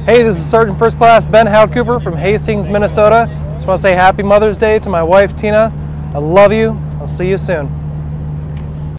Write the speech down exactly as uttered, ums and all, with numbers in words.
Hey, this is Sergeant First Class Ben Houtkooper from Hastings, Minnesota. Just want to say Happy Mother's Day to my wife, Tina. I love you. I'll see you soon.